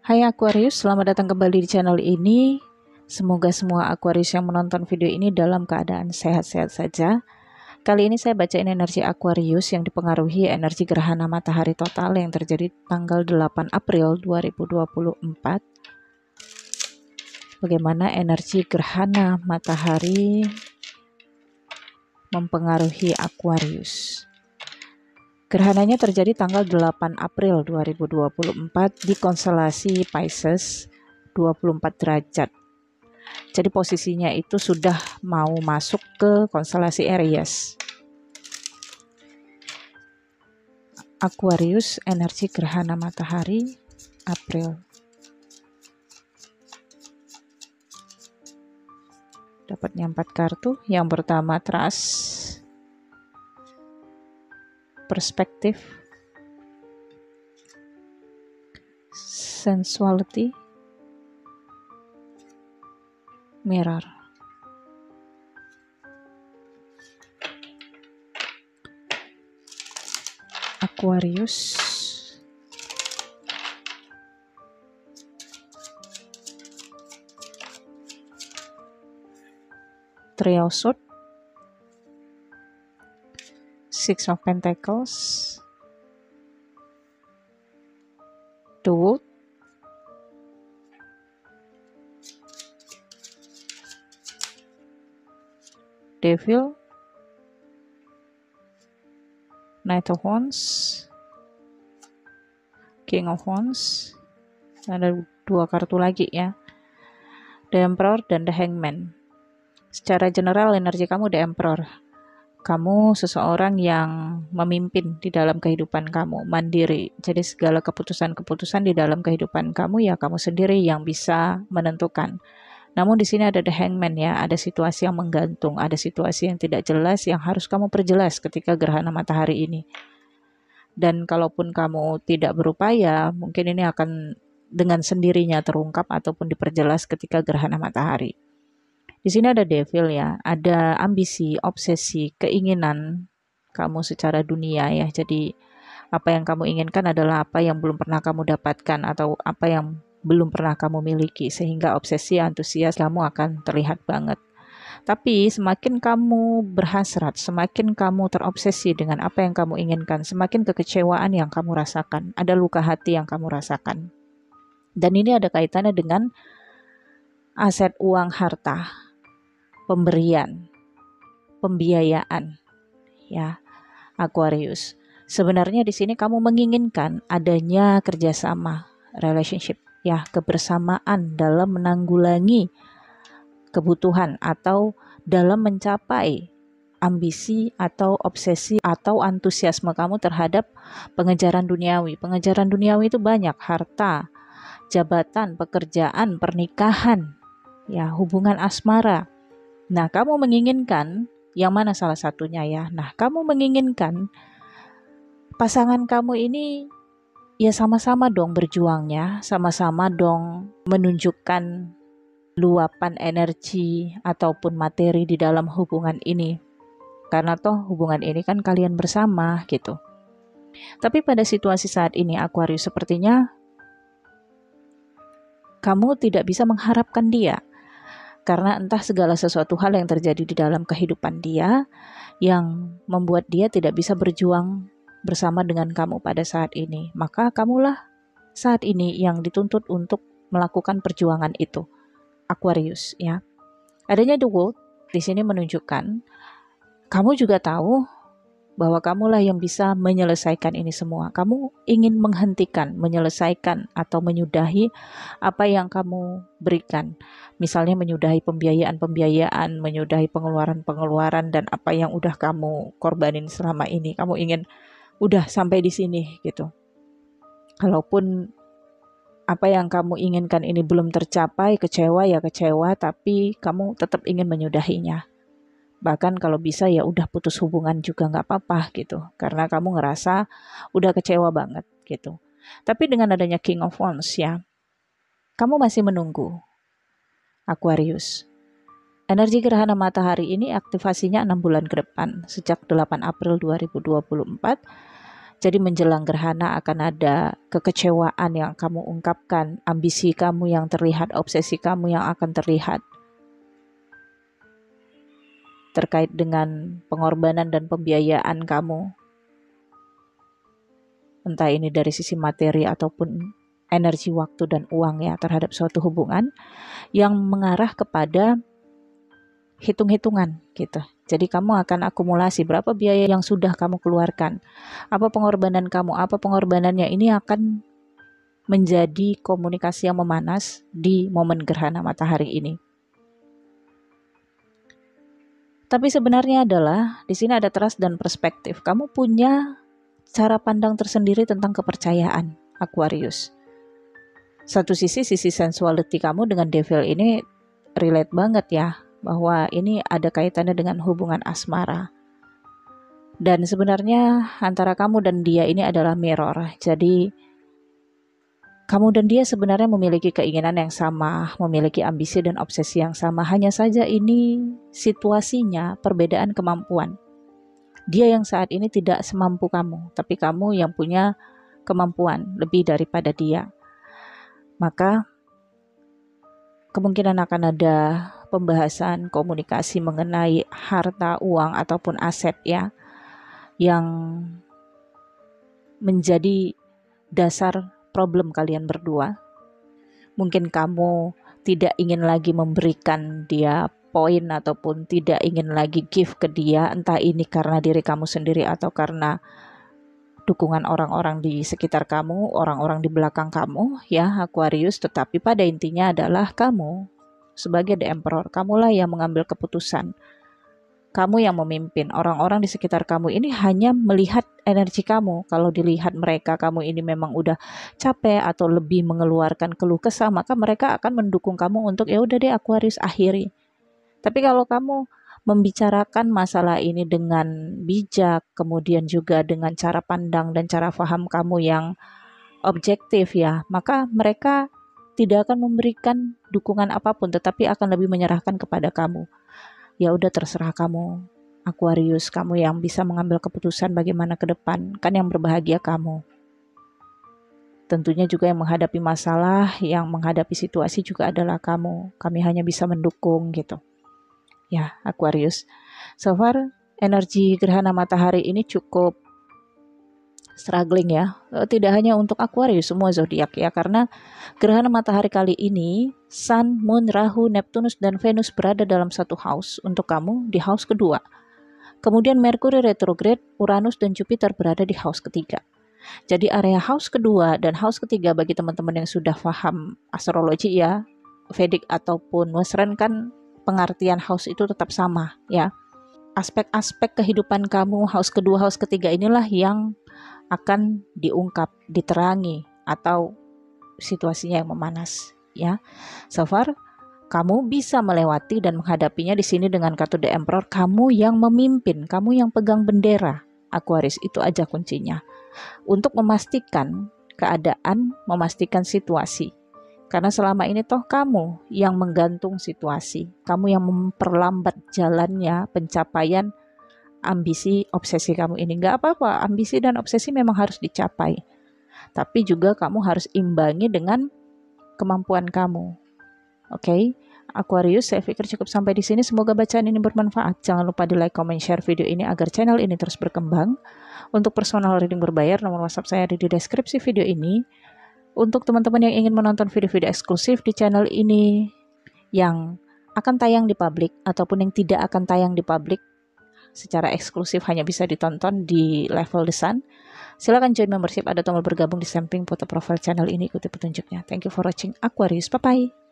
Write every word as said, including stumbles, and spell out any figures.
Hai Aquarius, selamat datang kembali di channel ini. Semoga semua Aquarius yang menonton video ini dalam keadaan sehat-sehat saja. Kali ini saya bacain energi Aquarius yang dipengaruhi energi gerhana matahari total yang terjadi tanggal delapan April dua ribu dua puluh empat. Bagaimana energi gerhana matahari mempengaruhi Aquarius. Gerhananya terjadi tanggal delapan April dua ribu dua puluh empat di konstelasi Pisces dua puluh empat derajat. Jadi posisinya itu sudah mau masuk ke konstelasi Aries. Aquarius, energi gerhana matahari April. Dapatnya empat kartu. Yang pertama trust, perspektif, sensuality, mirror. Aquarius, Three of Swords, Six of Pentacles, The Wood, Devil, Knight of Wands, King of Wands. Ada dua kartu lagi ya, The Emperor dan The Hangman. Secara general energi kamu The Emperor. Kamu seseorang yang memimpin di dalam kehidupan kamu, mandiri. Jadi segala keputusan-keputusan di dalam kehidupan kamu ya kamu sendiri yang bisa menentukan. Namun di sini ada The Hangman ya, ada situasi yang menggantung, ada situasi yang tidak jelas yang harus kamu perjelas ketika gerhana matahari ini. Dan kalaupun kamu tidak berupaya, mungkin ini akan dengan sendirinya terungkap ataupun diperjelas ketika gerhana matahari. Di sini ada devil ya, ada ambisi, obsesi, keinginan kamu secara dunia ya. Jadi apa yang kamu inginkan adalah apa yang belum pernah kamu dapatkan atau apa yang belum pernah kamu miliki, sehingga obsesi, antusias kamu akan terlihat banget. Tapi semakin kamu berhasrat, semakin kamu terobsesi dengan apa yang kamu inginkan, semakin kekecewaan yang kamu rasakan, ada luka hati yang kamu rasakan. Dan ini ada kaitannya dengan aset, uang, harta, pemberian, pembiayaan, ya Aquarius. Sebenarnya di sini kamu menginginkan adanya kerjasama, relationship, ya kebersamaan dalam menanggulangi kebutuhan atau dalam mencapai ambisi atau obsesi atau antusiasme kamu terhadap pengejaran duniawi. Pengejaran duniawi itu banyak, harta, jabatan, pekerjaan, pernikahan, ya hubungan asmara. Nah, kamu menginginkan yang mana salah satunya ya? Nah, kamu menginginkan pasangan kamu ini ya sama-sama dong berjuangnya, sama-sama dong menunjukkan luapan energi ataupun materi di dalam hubungan ini. Karena toh hubungan ini kan kalian bersama gitu. Tapi pada situasi saat ini Aquarius, sepertinya kamu tidak bisa mengharapkan dia. Karena entah segala sesuatu hal yang terjadi di dalam kehidupan dia yang membuat dia tidak bisa berjuang bersama dengan kamu pada saat ini. Maka kamulah saat ini yang dituntut untuk melakukan perjuangan itu, Aquarius ya. Adanya The World di sini menunjukkan kamu juga tahu bahwa kamulah yang bisa menyelesaikan ini semua. Kamu ingin menghentikan, menyelesaikan atau menyudahi apa yang kamu berikan. Misalnya menyudahi pembiayaan-pembiayaan, menyudahi pengeluaran-pengeluaran dan apa yang udah kamu korbanin selama ini. Kamu ingin udah sampai di sini gitu. Kalaupun apa yang kamu inginkan ini belum tercapai, kecewa ya kecewa, tapi kamu tetap ingin menyudahinya. Bahkan kalau bisa ya udah putus hubungan juga nggak apa-apa gitu. Karena kamu ngerasa udah kecewa banget gitu. Tapi dengan adanya King of Wands ya, kamu masih menunggu Aquarius. Energi gerhana matahari ini aktivasinya enam bulan ke depan, sejak delapan April dua ribu dua puluh empat. Jadi menjelang gerhana akan ada kekecewaan yang kamu ungkapkan, ambisi kamu yang terlihat, obsesi kamu yang akan terlihat. Terkait dengan pengorbanan dan pembiayaan kamu. Entah ini dari sisi materi ataupun energi, waktu, dan uang ya terhadap suatu hubungan yang mengarah kepada hitung-hitungan gitu. Jadi kamu akan akumulasi berapa biaya yang sudah kamu keluarkan, apa pengorbanan kamu, apa pengorbanannya. Ini akan menjadi komunikasi yang memanas di momen gerhana matahari ini. Tapi sebenarnya adalah di sini ada trust dan perspektif. Kamu punya cara pandang tersendiri tentang kepercayaan, Aquarius. Satu sisi, sisi sensuality kamu dengan devil ini relate banget ya, bahwa ini ada kaitannya dengan hubungan asmara. Dan sebenarnya antara kamu dan dia ini adalah mirror. Jadi kamu dan dia sebenarnya memiliki keinginan yang sama, memiliki ambisi dan obsesi yang sama. Hanya saja ini situasinya perbedaan kemampuan. Dia yang saat ini tidak semampu kamu, tapi kamu yang punya kemampuan lebih daripada dia. Maka kemungkinan akan ada pembahasan komunikasi mengenai harta, uang, ataupun aset ya, yang menjadi dasar problem kalian berdua. Mungkin kamu tidak ingin lagi memberikan dia poin ataupun tidak ingin lagi give ke dia, entah ini karena diri kamu sendiri atau karena dukungan orang-orang di sekitar kamu, orang-orang di belakang kamu ya Aquarius. Tetapi pada intinya adalah kamu sebagai The Emperor, kamulah yang mengambil keputusan. Kamu yang memimpin. Orang-orang di sekitar kamu ini hanya melihat energi kamu. Kalau dilihat mereka, kamu ini memang udah capek atau lebih mengeluarkan keluh kesah, maka mereka akan mendukung kamu untuk ya udah deh Aquarius akhiri. Tapi kalau kamu membicarakan masalah ini dengan bijak, kemudian juga dengan cara pandang dan cara paham kamu yang objektif ya, maka mereka tidak akan memberikan dukungan apapun, tetapi akan lebih menyerahkan kepada kamu. Ya udah terserah kamu, Aquarius, kamu yang bisa mengambil keputusan bagaimana ke depan, kan yang berbahagia kamu. Tentunya juga yang menghadapi masalah, yang menghadapi situasi juga adalah kamu. Kami hanya bisa mendukung gitu. Ya, Aquarius. So far, energi gerhana matahari ini cukup struggling ya, tidak hanya untuk Aquarius, semua zodiak ya, karena gerhana matahari kali ini Sun, Moon, Rahu, Neptunus, dan Venus berada dalam satu house untuk kamu di house kedua. Kemudian Mercury retrograde, Uranus dan Jupiter berada di house ketiga. Jadi area house kedua dan house ketiga bagi teman-teman yang sudah paham astrologi ya, Vedic ataupun Western, kan pengertian house itu tetap sama ya. Aspek-aspek kehidupan kamu house kedua, house ketiga inilah yang akan diungkap, diterangi, atau situasinya yang memanas ya. So far kamu bisa melewati dan menghadapinya di sini dengan kartu The Emperor. Kamu yang memimpin, kamu yang pegang bendera Aquarius, itu aja kuncinya untuk memastikan keadaan, memastikan situasi. Karena selama ini toh kamu yang menggantung situasi, kamu yang memperlambat jalannya pencapaian ambisi, obsesi kamu ini. Gak apa-apa, ambisi dan obsesi memang harus dicapai. Tapi juga kamu harus imbangi dengan kemampuan kamu. Oke, okay? Aquarius, saya pikir cukup sampai di sini. Semoga bacaan ini bermanfaat. Jangan lupa di like, comment, share video ini agar channel ini terus berkembang. Untuk personal reading berbayar, nomor WhatsApp saya ada di deskripsi video ini. Untuk teman-teman yang ingin menonton video-video eksklusif di channel ini yang akan tayang di publik ataupun yang tidak akan tayang di publik, secara eksklusif hanya bisa ditonton di level The Sun, silakan join membership, ada tombol bergabung di samping foto profile channel ini, ikuti petunjuknya. Thank you for watching Aquarius, bye bye.